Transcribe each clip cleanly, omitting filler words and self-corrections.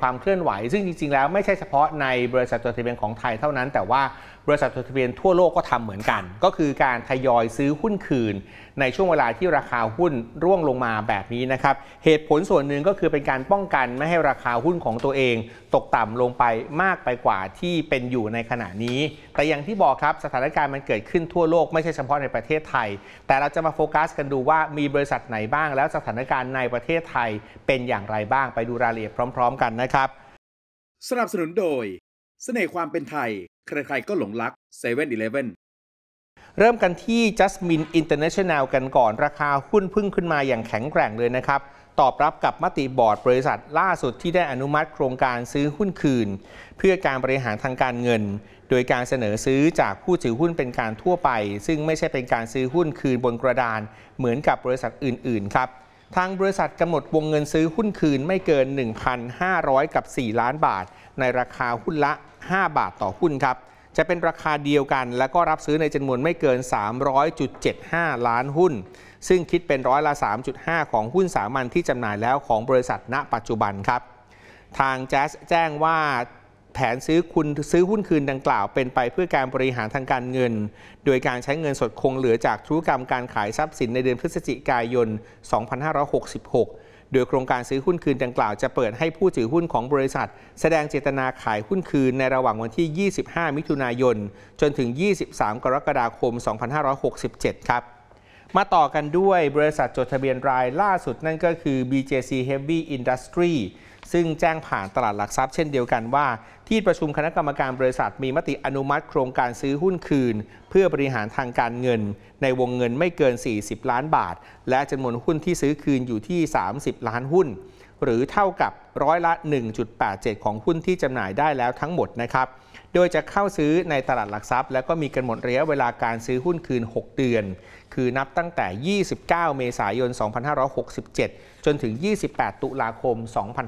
ความเคลื่อนไหวซึ่งจริงๆแล้วไม่ใช่เฉพาะในบริษัทจดทะเบียนของไทยเท่านั้นแต่ว่าบริษัทจดทะเบียนทั่วโลกก็ทำเหมือนกันก็คือการทยอยซื้อหุ้นคืนในช่วงเวลาที่ราคาหุ้นร่วงลงมาแบบนี้นะครับเหตุผลส่วนหนึ่งก็คือเป็นการป้องกันไม่ให้ราคาหุ้นของตัวเองตกต่ำลงไปมากไปกว่าที่เป็นอยู่ในขณะนี้แต่อย่างที่บอกครับสถานการณ์มันเกิดขึ้นทั่วโลกไม่ใช่เฉพาะในประเทศไทยแต่เราจะมาโฟกัสกันดูว่ามีบริษัทไหนบ้างแล้วสถานการณ์ในประเทศไทยเป็นอย่างไรบ้างไปดูรายละเอียดพร้อมๆกันนะครับสนับสนุนโดยเสน่ห์ความเป็นไทยใครๆก็หลงรัก 7-Eleven เริ่มกันที่ Jasmine International กันก่อนราคาหุ้นพุ่งขึ้นมาอย่างแข็งแกร่งเลยนะครับตอบรับกับมติบอร์ดบริษัทล่าสุดที่ได้อนุมัติโครงการซื้อหุ้นคืนเพื่อการบริหารทางการเงินโดยการเสนอซื้อจากผู้ถือหุ้นเป็นการทั่วไปซึ่งไม่ใช่เป็นการซื้อหุ้นคืนบนกระดานเหมือนกับบริษัทอื่นๆครับทางบริษัทกำหนดวงเงินซื้อหุ้นคืนไม่เกิน 1,500 กับ 4 ล้านบาทในราคาหุ้นละ 5 บาทต่อหุ้นครับจะเป็นราคาเดียวกันและก็รับซื้อในจำนวนไม่เกิน 300.75 ล้านหุ้นซึ่งคิดเป็นร้อยละ 3.5 ของหุ้นสามัญที่จำหน่ายแล้วของบริษัทณปัจจุบันครับทางแจ๊สแจ้งว่าแผนซื้อหุ้นคืนดังกล่าวเป็นไปเพื่อการบริหารทางการเงินโดยการใช้เงินสดคงเหลือจากธุรกรรมการขายทรัพย์สินในเดือนพฤศจิกายน 2566 โดยโครงการซื้อหุ้นคืนดังกล่าวจะเปิดให้ผู้ถือหุ้นของบริษัทแสดงเจตนาขายหุ้นคืนในระหว่างวันที่ 25 มิถุนายนจนถึง 23 กรกฎาคม 2567 ครับมาต่อกันด้วยบริษัทจดทะเบียนรายล่าสุดนั่นก็คือ BJC Heavy Industry ซึ่งแจ้งผ่านตลาดหลักทรัพย์เช่นเดียวกันว่าที่ประชุมคณะกรรมการบริษัทมีมติอนุมัติโครงการซื้อหุ้นคืนเพื่อบริหารทางการเงินในวงเงินไม่เกิน 40 ล้านบาทและจำนวนหุ้นที่ซื้อคืนอยู่ที่ 30 ล้านหุ้นหรือเท่ากับร้อยละ 1.87 ของหุ้นที่จำหน่ายได้แล้วทั้งหมดนะครับโดยจะเข้าซื้อในตลาดหลักทรัพย์และก็มีกำหนดระยะเวลาการซื้อหุ้นคืน 6 เดือนคือนับตั้งแต่ 29 เมษายน 2567 จนถึง 28 ตุลาคม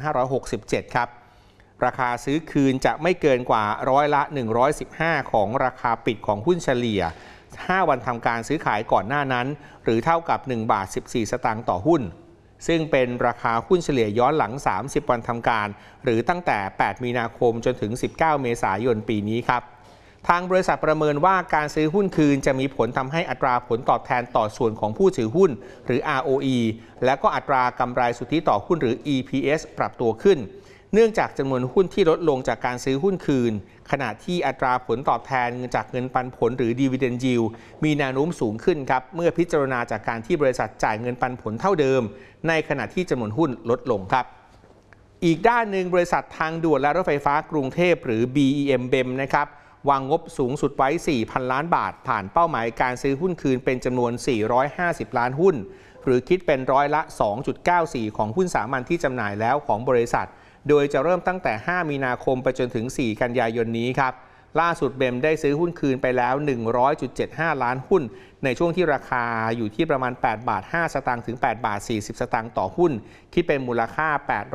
2567 ครับราคาซื้อคืนจะไม่เกินกว่าร้อยละ 115 ของราคาปิดของหุ้นเฉลี่ย 5 วันทำการซื้อขายก่อนหน้านั้นหรือเท่ากับ 1 บาท 14 สตางค์ต่อหุ้นซึ่งเป็นราคาหุ้นเฉลี่ยย้อนหลัง 30 วันทำการหรือตั้งแต่ 8 มีนาคมจนถึง 19 เมษายน ปีนี้ครับทางบริษัทประเมินว่าการซื้อหุ้นคืนจะมีผลทำให้อัตราผลตอบแทนต่อส่วนของผู้ถือหุ้นหรือ ROE และก็อัตรากำไรสุทธิต่อหุ้นหรือ EPS ปรับตัวขึ้นเนื่องจากจำนวนหุ้นที่ลดลงจากการซื้อหุ้นคืนขณะที่อัตราผลตอบแทนจากเงินปันผลหรือ Dividend Yield มีแนวโน้มสูงขึ้นครับเมื่อพิจารณาจากการที่บริษัทจ่ายเงินปันผลเท่าเดิมในขณะที่จำนวนหุ้นลดลงครับอีกด้านหนึ่งบริษัททางด่วนและรถไฟฟ้ากรุงเทพหรือ BEM นะครับวางงบสูงสุดไว้ 4,000 ล้านบาทผ่านเป้าหมายการซื้อหุ้นคืนเป็นจำนวน 450 ล้านหุ้นหรือคิดเป็นร้อยละ 2.94 ของหุ้นสามัญที่จำหน่ายแล้วของบริษัทโดยจะเริ่มตั้งแต่ 5 มีนาคมไปจนถึง 4 กันยายนนี้ครับล่าสุดเบมได้ซื้อหุ้นคืนไปแล้ว 100.75 ล้านหุ้นในช่วงที่ราคาอยู่ที่ประมาณ 8 บาท 5 สตางค์ถึง 8 บาท 40 สตางค์ต่อหุ้นคิดเป็นมูลค่า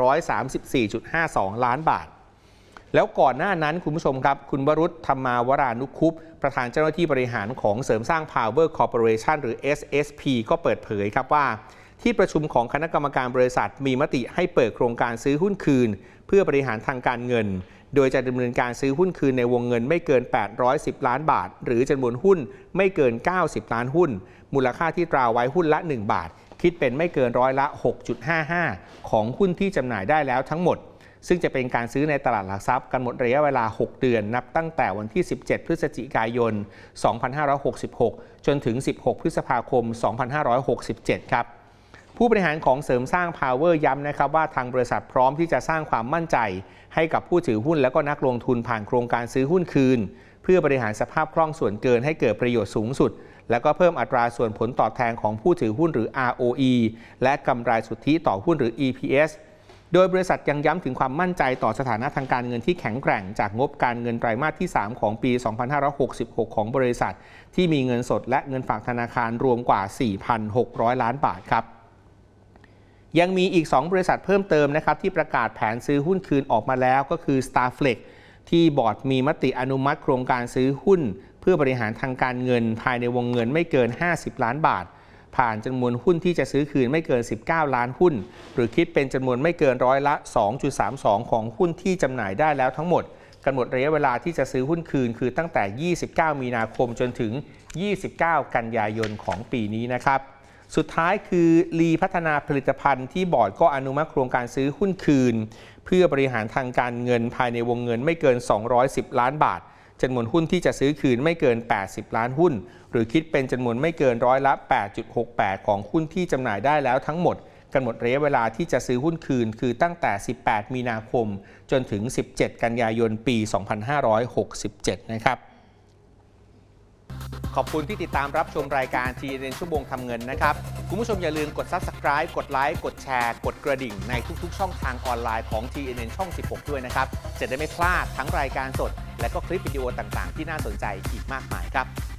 834.52 ล้านบาทแล้วก่อนหน้านั้นคุณผู้ชมครับคุณวรุษ ธรรมาวรานุคุปประธานเจ้าหน้าที่บริหารของเสริมสร้าง Power Corporation หรือ SSP ก็เปิดเผยครับว่าที่ประชุมของคณะกรรมการบริษัทมีมติให้เปิดโครงการซื้อหุ้นคืนเพื่อบริหารทางการเงินโดยจะดำเนินการซื้อหุ้นคืนในวงเงินไม่เกิน810ล้านบาทหรือจำนวนหุ้นไม่เกิน90ล้านหุ้นมูลค่าที่ตราไว้หุ้นละ1บาทคิดเป็นไม่เกินร้อยละ 6.55 ของหุ้นที่จำหน่ายได้แล้วทั้งหมดซึ่งจะเป็นการซื้อในตลาดหลักทรัพย์กำหนดระยะเวลา6เดือนนับตั้งแต่วันที่17พฤศจิกายน2566จนถึง16พฤษภาคม2567ครับผู้บริหารของเสริมสร้าง Power ย้ำนะครับว่าทางบริษัทพร้อมที่จะสร้างความมั่นใจให้กับผู้ถือหุ้นและก็นักลงทุนผ่านโครงการซื้อหุ้นคืนเพื่อบริหารสภาพคล่องส่วนเกินให้เกิดประโยชน์สูงสุดและก็เพิ่มอัตราส่วนผลตอบแทนของผู้ถือหุ้นหรือ ROE และกำไรสุทธิต่อหุ้นหรือ EPS โดยบริษัทยังย้ำถึงความมั่นใจต่อสถานะทางการเงินที่แข็งแกร่งจากงบการเงินไตรมาสที่ 3 ของปี 2566 ของบริษัทที่มีเงินสดและเงินฝากธนาคารรวมกว่า 4,600 ล้านบาทครับยังมีอีก2บริษัทเพิ่มเติมนะครับที่ประกาศแผนซื้อหุ้นคืนออกมาแล้วก็คือ Starflex ที่บอร์ดมีมติอนุมัติโครงการซื้อหุ้นเพื่อบริหารทางการเงินภายในวงเงินไม่เกิน50ล้านบาทผ่านจำนวนหุ้นที่จะซื้อคืนไม่เกิน19ล้านหุ้นหรือคิดเป็นจำนวนไม่เกินร้อยละ 2.32 ของหุ้นที่จำหน่ายได้แล้วทั้งหมดกำหนดระยะเวลาที่จะซื้อหุ้นคืนคือตั้งแต่29มีนาคมจนถึง29กันยายนของปีนี้นะครับสุดท้ายคือลีพัฒนาผลิตภัณฑ์ที่บอร์ดก็อนุมัติโครงการซื้อหุ้นคืนเพื่อบริหารทางการเงินภายในวงเงินไม่เกิน210ล้านบาทจำนวนหุ้นที่จะซื้อคืนไม่เกิน80ล้านหุ้นหรือคิดเป็นจำนวนไม่เกินร้อยละ 8.68 ของหุ้นที่จำหน่ายได้แล้วทั้งหมดกำหนดระยะเวลาที่จะซื้อหุ้นคืนคือตั้งแต่18มีนาคมจนถึง17กันยายนปี2567นะครับขอบคุณที่ติดตามรับชมรายการ TNN ชั่วโมงทำเงินนะครับคุณผู้ชมอย่าลืมกด Subscribe กดไลค์กดแชร์กดกระดิ่งในทุกๆช่องทางออนไลน์ของ TNN ช่อง 16 ด้วยนะครับจะได้ไม่พลาดทั้งรายการสดและก็คลิปวิดีโอต่างๆที่น่าสนใจอีกมากมายครับ